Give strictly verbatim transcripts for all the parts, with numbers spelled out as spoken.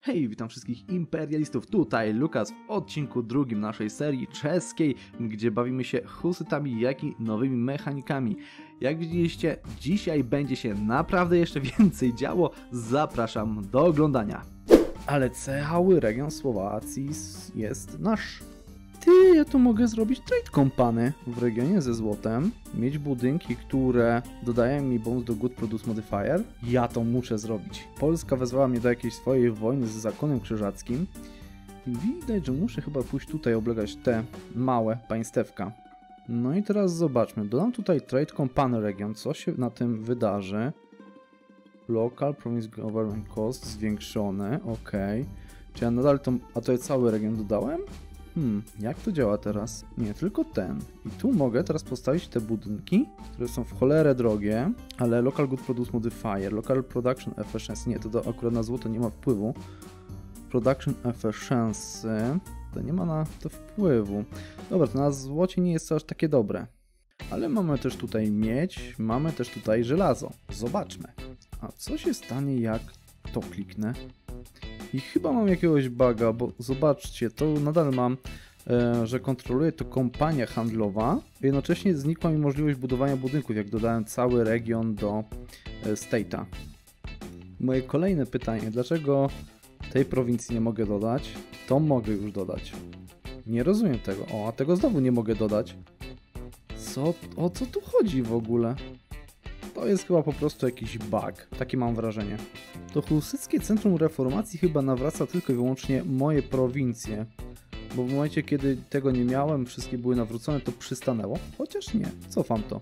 Hej, witam wszystkich imperialistów, tutaj Lukas w odcinku drugim naszej serii czeskiej, gdzie bawimy się husytami, jak i nowymi mechanikami. Jak widzieliście, dzisiaj będzie się naprawdę jeszcze więcej działo, zapraszam do oglądania. Ale cały region Słowacji jest nasz. Ty, ja tu mogę zrobić trade company w regionie ze złotem, mieć budynki, które dodają mi bonus do Good Produce Modifier. Ja to muszę zrobić. Polska wezwała mnie do jakiejś swojej wojny z zakonem krzyżackim i widać, że muszę chyba pójść tutaj oblegać te małe państewka. No i teraz zobaczmy, dodam tutaj trade company region, co się na tym wydarzy. Local Province Government Cost zwiększone, ok. Czy ja nadal to, a to ja cały region dodałem? Hmm, jak to działa teraz? Nie, tylko ten. I tu mogę teraz postawić te budynki, które są w cholerę drogie, ale Local Good Produce Modifier, Local Production Efficiency, nie, to do, akurat na złoto nie ma wpływu. Production Efficiency, to nie ma na to wpływu. Dobra, to na złocie nie jest to aż takie dobre. Ale mamy też tutaj miedź, mamy też tutaj żelazo. Zobaczmy. A co się stanie, jak to kliknę? I chyba mam jakiegoś buga, bo zobaczcie, to nadal mam, e, że kontroluję to kompania handlowa, a jednocześnie znikła mi możliwość budowania budynków, jak dodałem cały region do e, state'a. Moje kolejne pytanie, dlaczego tej prowincji nie mogę dodać? To mogę już dodać. Nie rozumiem tego. O, a tego znowu nie mogę dodać. Co, o co tu chodzi w ogóle? To jest chyba po prostu jakiś bug, takie mam wrażenie. To husyckie Centrum Reformacji chyba nawraca tylko i wyłącznie moje prowincje. Bo w momencie, kiedy tego nie miałem, wszystkie były nawrócone, to przystanęło. Chociaż nie, cofam to.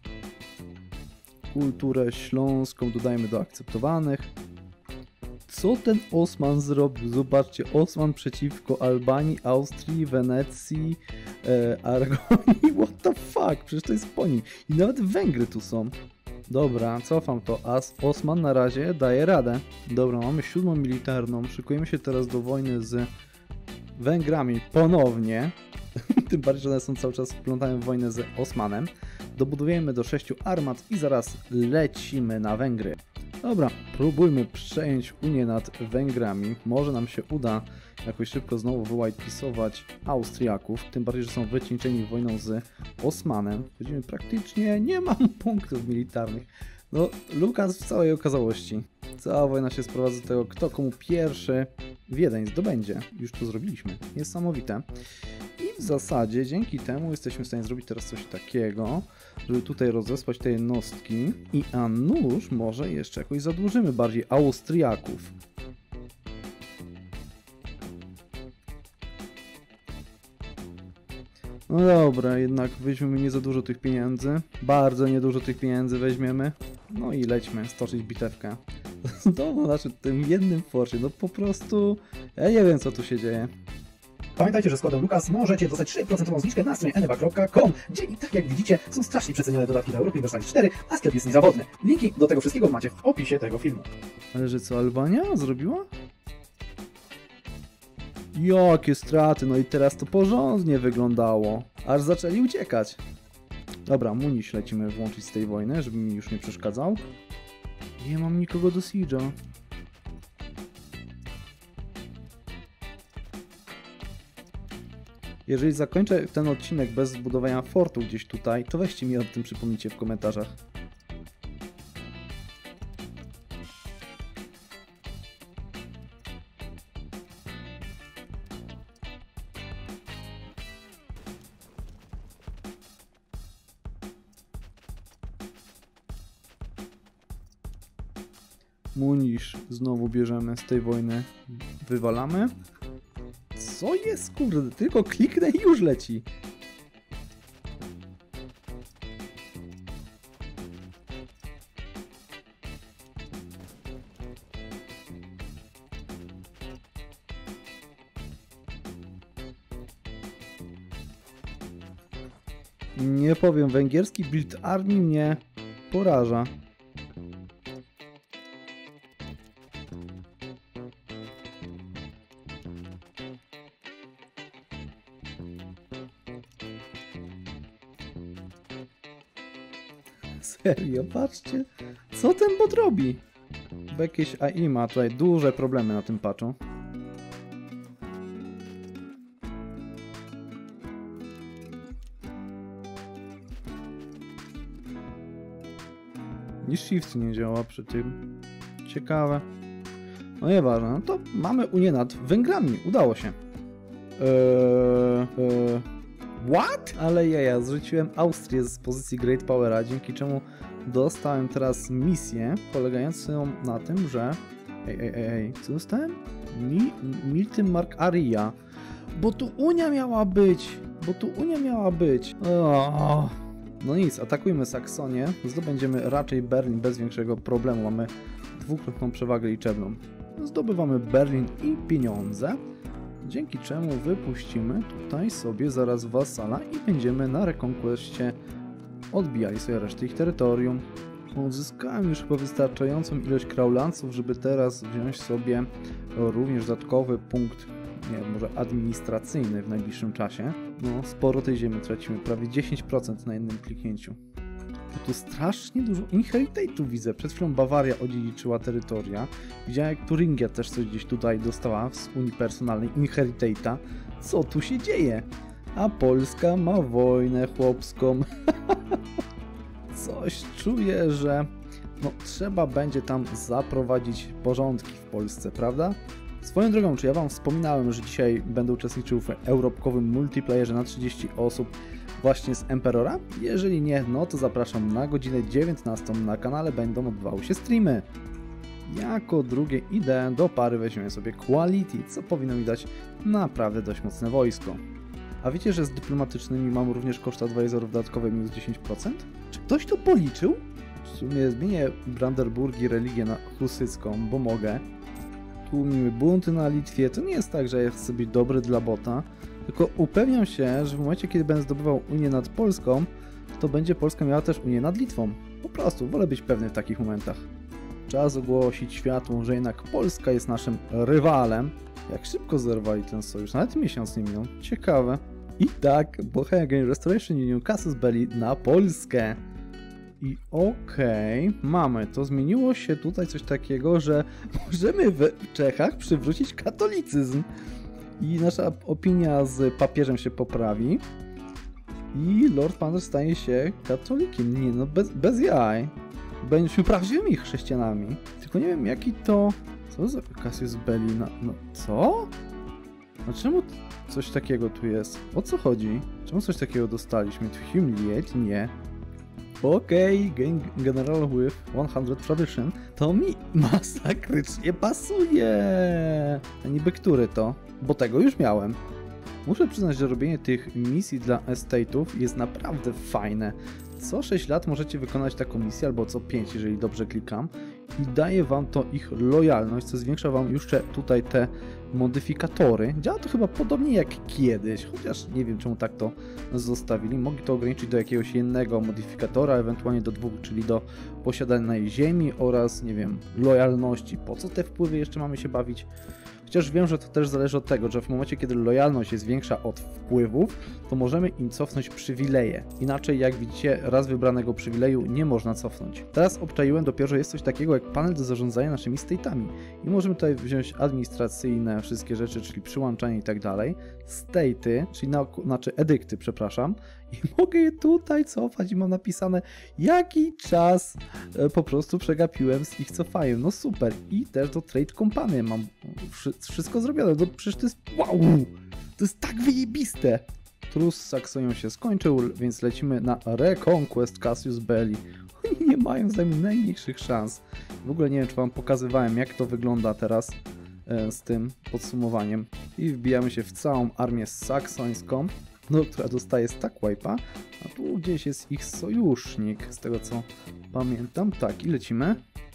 Kulturę śląską dodajmy do akceptowanych. Co ten Osman zrobił? Zobaczcie, Osman przeciwko Albanii, Austrii, Wenecji, e, Aragonii. What the fuck? Przecież to jest po nim. I nawet Węgry tu są. Dobra, cofam to, a Osman na razie daje radę. Dobra, mamy siódmą militarną, szykujemy się teraz do wojny z Węgrami ponownie. Tym bardziej, że one są cały czas wplątane w wojnę z Osmanem. Dobudujemy do sześciu armat i zaraz lecimy na Węgry. Dobra, próbujmy przejąć Unię nad Węgrami. Może nam się uda jakoś szybko znowu wyłajpisować Austriaków. Tym bardziej, że są wycieńczeni wojną z Osmanem. Widzimy, praktycznie nie mam punktów militarnych. No, Lukas w całej okazałości. Cała wojna się sprowadza do tego, kto komu pierwszy Wiedeń zdobędzie. Już to zrobiliśmy. Niesamowite. I w zasadzie dzięki temu jesteśmy w stanie zrobić teraz coś takiego, żeby tutaj rozesłać te jednostki i a nuż może jeszcze jakoś zadłużymy bardziej Austriaków. No dobra, jednak weźmiemy nie za dużo tych pieniędzy. Bardzo niedużo tych pieniędzy weźmiemy. No i lećmy stoczyć bitewkę. Znowu znaczy tym jednym forcie, no po prostu ja nie wiem, co tu się dzieje. Pamiętajcie, że z kodem Lukas możecie dostać trzy procent zniżkę na stronie eneba kropka com, gdzie i tak jak widzicie są strasznie przecenione dodatki do Europy Uniwersalnej cztery, a sklep jest niezawodny. Linki do tego wszystkiego macie w opisie tego filmu. Ale że co, Albania zrobiła? Jakie straty, no i teraz to porządnie wyglądało. Aż zaczęli uciekać. Dobra, Muniś lecimy włączyć z tej wojny, żeby mi już nie przeszkadzał. Nie mam nikogo do siege'a. Jeżeli zakończę ten odcinek bez zbudowania fortu gdzieś tutaj, to weźcie mi o tym przypomnijcie w komentarzach. Munisz znowu bierzemy z tej wojny, wywalamy. Co jest, kurde, tylko kliknę i już leci. Nie powiem, węgierski build armii mnie poraża. Serio, patrzcie, co ten bot robi? Bo jakieś A I ma tutaj duże problemy na tym patchu. I shift nie działa przy tym. Ciekawe. No nieważne, no to mamy Unię nad Węgrami, udało się. Eee, eee, what? Ale ja, ja zrzuciłem Austrię z pozycji Great Powera, dzięki czemu dostałem teraz misję polegającą na tym, że... Ej, ej, ej, ej, co dostałem? Mi, Milton Mark Aria. Bo tu Unia miała być! Bo tu Unia miała być! Oh. No nic, atakujmy Saksonię, zdobędziemy raczej Berlin bez większego problemu, mamy dwukrotną przewagę liczebną. Zdobywamy Berlin i pieniądze, dzięki czemu wypuścimy tutaj sobie zaraz wasala i będziemy na rekonkwestie odbijali sobie resztę ich terytorium. Uzyskałem już chyba wystarczającą ilość kraulanców, żeby teraz wziąć sobie również dodatkowy punkt, nie wiem, może administracyjny w najbliższym czasie. No, sporo tej ziemi tracimy, prawie dziesięć procent na jednym kliknięciu. Tu strasznie dużo inheritate'ów widzę. Przed chwilą Bawaria odziedziczyła terytoria. Widziałem, jak Turingia też coś gdzieś tutaj dostała z Unii Personalnej inheritate'a. Co tu się dzieje? A Polska ma wojnę chłopską. Coś czuję, że no, trzeba będzie tam zaprowadzić porządki w Polsce, prawda? Swoją drogą, czy ja wam wspominałem, że dzisiaj będę uczestniczył w europkowym multiplayerze na trzydzieści osób właśnie z Emperora? Jeżeli nie, no to zapraszam na godzinę dziewiętnastą. Na kanale będą odbywały się streamy. Jako drugie idę do pary, weźmiemy sobie Quality, co powinno mi dać naprawdę dość mocne wojsko. A wiecie, że z dyplomatycznymi mam również koszt advisorów dodatkowe minus dziesięć procent? Czy ktoś to policzył? W sumie zmienię Brandenburg i religię na husycką, bo mogę. Tłumimy bunty na Litwie. To nie jest tak, że ja chcę być dobry dla bota, tylko upewniam się, że w momencie, kiedy będę zdobywał Unię nad Polską, to będzie Polska miała też Unię nad Litwą. Po prostu, wolę być pewny w takich momentach. Czas ogłosić światu, że jednak Polska jest naszym rywalem. Jak szybko zerwali ten sojusz, nawet miesiąc nie minął. Ciekawe. I tak, Bohemian Restoration Union Casus Belli na Polskę. I okej, okay, mamy to. Zmieniło się tutaj coś takiego, że możemy w Czechach przywrócić katolicyzm. I nasza opinia z papieżem się poprawi. I Lord Pander stanie się katolikiem. Nie no, bez, bez jaj. Będziemy prawdziwymi chrześcijanami. Tylko nie wiem, jaki to... Co za Casus Belli na... No, co? A czemu coś takiego tu jest? O co chodzi? Czemu coś takiego dostaliśmy? To humiliate? Nie. Okej, okay, General with sto Tradition. To mi masakrycznie pasuje. A niby który to? Bo tego już miałem. Muszę przyznać, że robienie tych misji dla estate'ów jest naprawdę fajne. Co sześć lat możecie wykonać taką misję, albo co pięć, jeżeli dobrze klikam. I daje wam to ich lojalność, co zwiększa wam jeszcze tutaj te modyfikatory. Działa to chyba podobnie jak kiedyś, chociaż nie wiem, czemu tak to zostawili. Mogli to ograniczyć do jakiegoś jednego modyfikatora, ewentualnie do dwóch, czyli do posiadanej ziemi oraz, nie wiem, lojalności. Po co te wpływy jeszcze mamy się bawić? Chociaż wiem, że to też zależy od tego, że w momencie, kiedy lojalność jest większa od wpływów, to możemy im cofnąć przywileje. Inaczej, jak widzicie, raz wybranego przywileju nie można cofnąć. Teraz obczaiłem dopiero, że jest coś takiego jak panel do zarządzania naszymi state'ami. I możemy tutaj wziąć administracyjne wszystkie rzeczy, czyli przyłączanie i tak dalej. State'y, czyli na, znaczy edykty, przepraszam. I mogę je tutaj cofać i mam napisane, jaki czas e, po prostu przegapiłem z ich cofaniem. No super. I też do Trade Company mam wszystko zrobione. No przecież to jest wow! To jest tak wyjebiste! Trus z Saksonią się skończył, więc lecimy na Reconquest Casus Belli. Oni nie mają z nami najmniejszych szans. W ogóle nie wiem, czy wam pokazywałem, jak to wygląda teraz e, z tym podsumowaniem. I wbijamy się w całą armię saksońską, no, która dostaje stack wipe'a, a tu gdzieś jest ich sojusznik, z tego co pamiętam. Tak, i lecimy.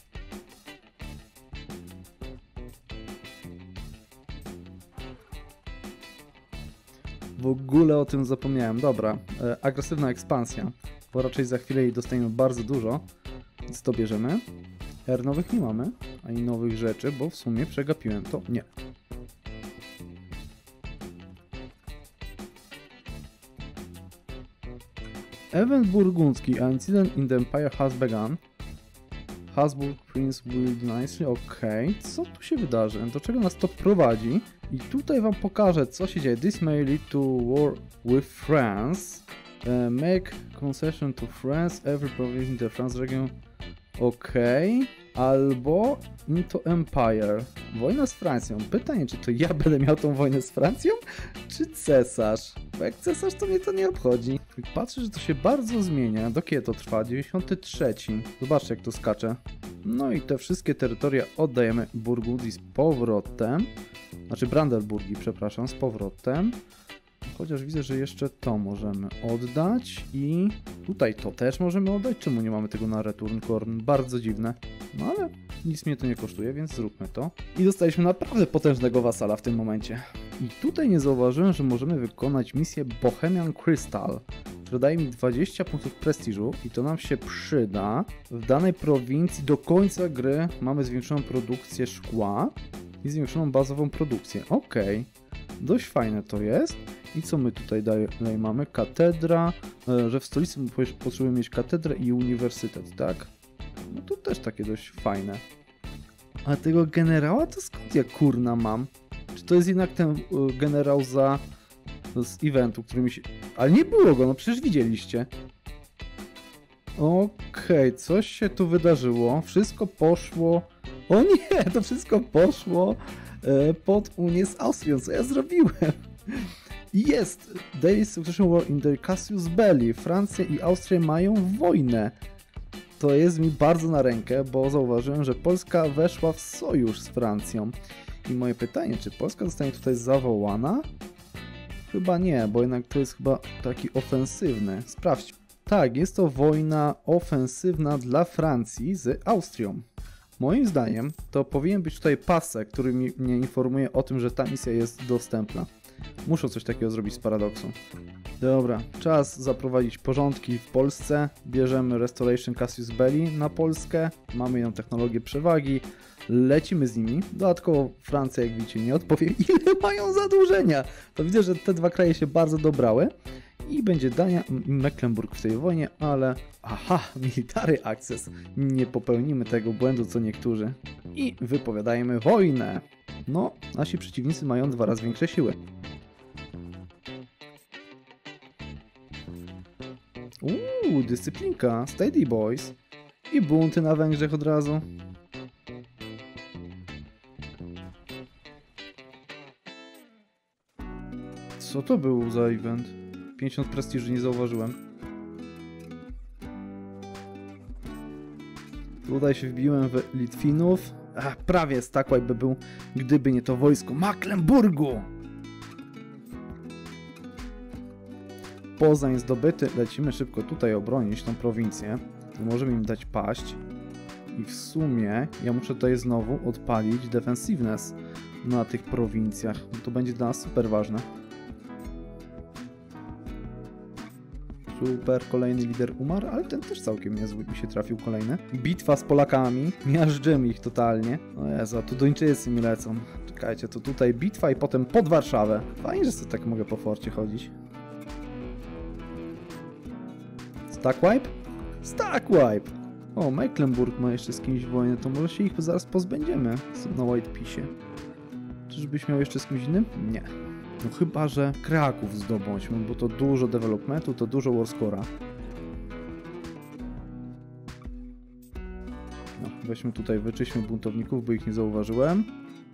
W ogóle o tym zapomniałem. Dobra, e, agresywna ekspansja, bo raczej za chwilę jej dostaniemy bardzo dużo, więc to bierzemy. R nowych nie mamy, ani nowych rzeczy, bo w sumie przegapiłem to. Nie. Event burgundzki, a incident in the empire has begun. Habsburg Prince will nicely, okej. Okay. Co tu się wydarzy? Do czego nas to prowadzi? I tutaj wam pokażę, co się dzieje. This may lead to war with France. Uh, make concession to France. Every province in the France region Okej. Albo Into Empire. Wojna z Francją. Pytanie, czy to ja będę miał tą wojnę z Francją, czy cesarz? Bo jak cesarz, to mnie to nie obchodzi. Jak patrzę, że to się bardzo zmienia. Do kiedy to trwa? dziewięćdziesiąty trzeci. Zobaczcie, jak to skacze. No i te wszystkie terytoria oddajemy Burgundii z powrotem. Znaczy Brandenburgii, przepraszam, z powrotem. Chociaż widzę, że jeszcze to możemy oddać i tutaj to też możemy oddać. Czemu nie mamy tego na Return Corn? Bardzo dziwne. No ale nic mnie to nie kosztuje, więc zróbmy to. I dostaliśmy naprawdę potężnego wasala w tym momencie. I tutaj nie zauważyłem, że możemy wykonać misję Bohemian Crystal, która daje mi dwadzieścia punktów prestiżu i to nam się przyda. W danej prowincji do końca gry mamy zwiększoną produkcję szkła i zwiększoną bazową produkcję. Okej, dość fajne to jest. I co my tutaj dalej mamy? Katedra, że w stolicy potrzebujemy mieć katedrę i uniwersytet, tak? No to też takie dość fajne. A tego generała to skąd ja kurna mam? Czy to jest jednak ten generał za z eventu, który mi się... Ale nie było go, no przecież widzieliście. Okej, okay, coś się tu wydarzyło. Wszystko poszło... O nie, to wszystko poszło pod Unię z Austrią. Co ja zrobiłem? Jest! Daily Succession War in the Casus Belli. Francja i Austria mają wojnę. To jest mi bardzo na rękę, bo zauważyłem, że Polska weszła w sojusz z Francją. I moje pytanie, czy Polska zostanie tutaj zawołana? Chyba nie, bo jednak to jest chyba taki ofensywny. Sprawdź. Tak, jest to wojna ofensywna dla Francji z Austrią. Moim zdaniem to powinien być tutaj pasek, który mi, mnie informuje o tym, że ta misja jest dostępna. Muszę coś takiego zrobić z paradoksu. Dobra, czas zaprowadzić porządki w Polsce. Bierzemy Restoration Casus Belli na Polskę. Mamy ją technologię przewagi. Lecimy z nimi. Dodatkowo Francja, jak widzicie, nie odpowie, ile mają zadłużenia. To widzę, że te dwa kraje się bardzo dobrały. I będzie Dania i Mecklenburg w tej wojnie, ale... Aha, military access. Nie popełnimy tego błędu, co niektórzy. I wypowiadajmy wojnę. No, nasi przeciwnicy mają dwa razy większe siły. Uuu, dyscyplinka, Steady Boys. I bunty na Węgrzech od razu. Co to był za event? pięćdziesiąt prestiży, nie zauważyłem. Tutaj się wbiłem w Litwinów. Ach, prawie Stackway by był, gdyby nie to wojsko Mecklenburgu. Poznań zdobyty. Lecimy szybko tutaj obronić tą prowincję. Możemy im dać paść. I w sumie ja muszę tutaj znowu odpalić defensiveness na tych prowincjach. To będzie dla nas super ważne. Super, kolejny lider umarł, ale ten też całkiem niezły mi się trafił kolejny. Bitwa z Polakami, miażdżymy ich totalnie. O Jezu, a tu Duńczycy mi lecą. Czekajcie, to tutaj bitwa i potem pod Warszawę. Fajnie, że sobie tak mogę po forcie chodzić. Stackwipe? Stackwipe! O, Mecklenburg ma jeszcze z kimś wojnę, to może się ich zaraz pozbędziemy na White Peace. Czyżbyś miał jeszcze z kimś innym? Nie. No chyba, że Kraków zdobądźmy, bo to dużo developmentu, to dużo warscora. No, weźmy tutaj, wyczyśmy buntowników, bo ich nie zauważyłem.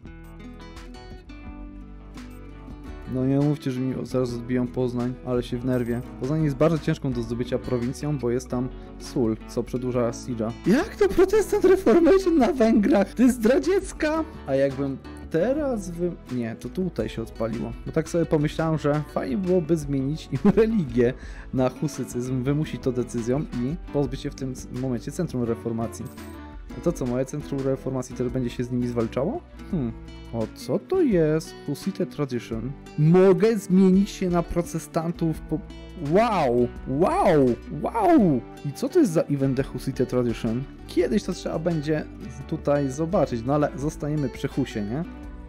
No nie mówcie, że mi zaraz odbiją Poznań, ale się wnerwię. Poznań jest bardzo ciężką do zdobycia prowincją, bo jest tam sól, co przedłuża siege'a. Jak to Protestant Reformation na Węgrach? To jest zdradziecka! A jakbym teraz wy... Nie, to tutaj się odpaliło. Bo tak sobie pomyślałem, że fajnie byłoby zmienić im religię na husycyzm, wymusić to decyzją i pozbyć się w tym momencie Centrum Reformacji. No to co, moje Centrum Reformacji też będzie się z nimi zwalczało? Hmm, o co to jest? Hussite Tradition. Mogę zmienić się na protestantów po... Wow! Wow! Wow! I co to jest za event The Hussite Tradition? Kiedyś to trzeba będzie tutaj zobaczyć, no ale zostaniemy przy Husie, nie?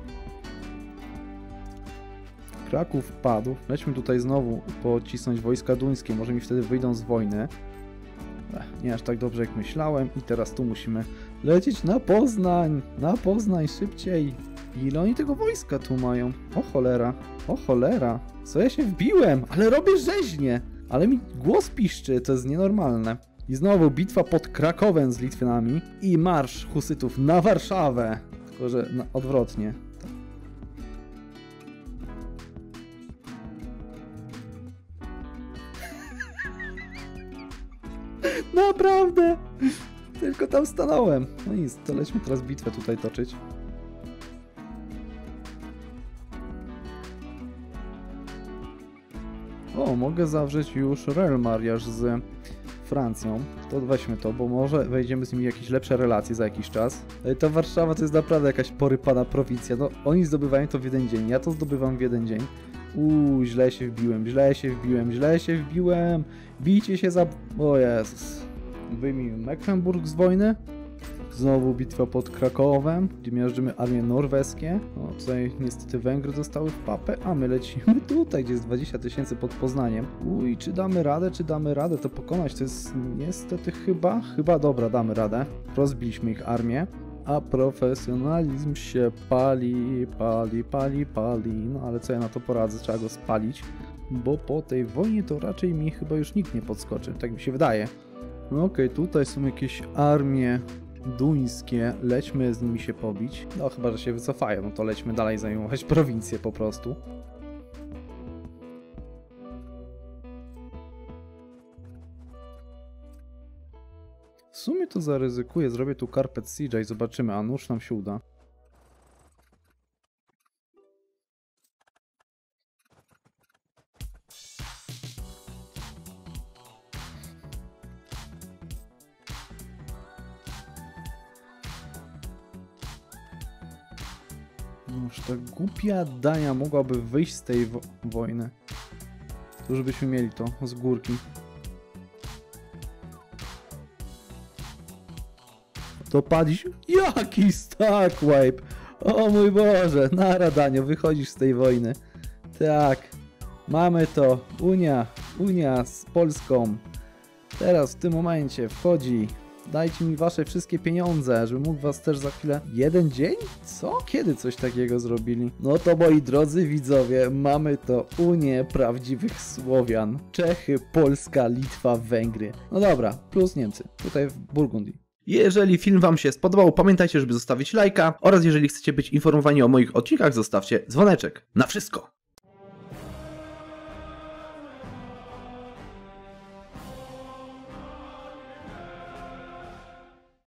Kraków padł. Lećmy tutaj znowu pocisnąć wojska duńskie, może mi wtedy wyjdą z wojny. Ech, nie aż tak dobrze jak myślałem i teraz tu musimy lecieć na Poznań, na Poznań szybciej. Ile oni tego wojska tu mają? O cholera, o cholera, co ja się wbiłem, ale robię rzeźnie, ale mi głos piszczy, to jest nienormalne. I znowu bitwa pod Krakowem z Litwinami i marsz husytów na Warszawę. Tylko że no, odwrotnie. Naprawdę! Tylko tam stanąłem. No nic, to lećmy teraz bitwę tutaj toczyć. O, mogę zawrzeć już Royal Mariage z Francją. To weźmy to, bo może wejdziemy z nimi w jakieś lepsze relacje za jakiś czas. Ta Warszawa to jest naprawdę jakaś porypana prowincja. No, oni zdobywają to w jeden dzień, ja to zdobywam w jeden dzień. Uuu, źle się wbiłem, źle się wbiłem, źle się wbiłem. Bijcie się za... O Jezus. Wyjmij Mecklenburg z wojny. Znowu bitwa pod Krakowem, gdzie miażdżymy armie norweskie. O, tutaj niestety Węgry dostały w papę, a my lecimy tutaj, gdzie jest dwadzieścia tysięcy pod Poznaniem. Uj, czy damy radę, czy damy radę to pokonać? To jest niestety chyba, chyba dobra, damy radę. Rozbiliśmy ich armię. A profesjonalizm się pali, pali, pali, pali. No ale co ja na to poradzę? Trzeba go spalić. Bo po tej wojnie to raczej mi chyba już nikt nie podskoczy. Tak mi się wydaje. No okej, okay, tutaj są jakieś armie duńskie. Lećmy z nimi się pobić. No chyba, że się wycofają. No to lećmy dalej zajmować prowincję po prostu. W sumie to zaryzykuję, zrobię tu Carpet Siege'a i zobaczymy, a nuż nam się uda. Noż ta głupia Dania mogłaby wyjść z tej wo wojny. To żebyśmy mieli to z górki. To padliś... Jaki stack wipe! O mój Boże! Nara, Danio, wychodzisz z tej wojny. Tak. Mamy to. Unia. Unia z Polską. Teraz w tym momencie wchodzi. Dajcie mi wasze wszystkie pieniądze, żebym mógł was też za chwilę... Jeden dzień? Co? Kiedy coś takiego zrobili? No to moi drodzy widzowie, mamy to Unię prawdziwych Słowian. Czechy, Polska, Litwa, Węgry. No dobra, plus Niemcy. Tutaj w Burgundii. Jeżeli film wam się spodobał, pamiętajcie, żeby zostawić lajka oraz jeżeli chcecie być informowani o moich odcinkach, zostawcie dzwoneczek. Na wszystko!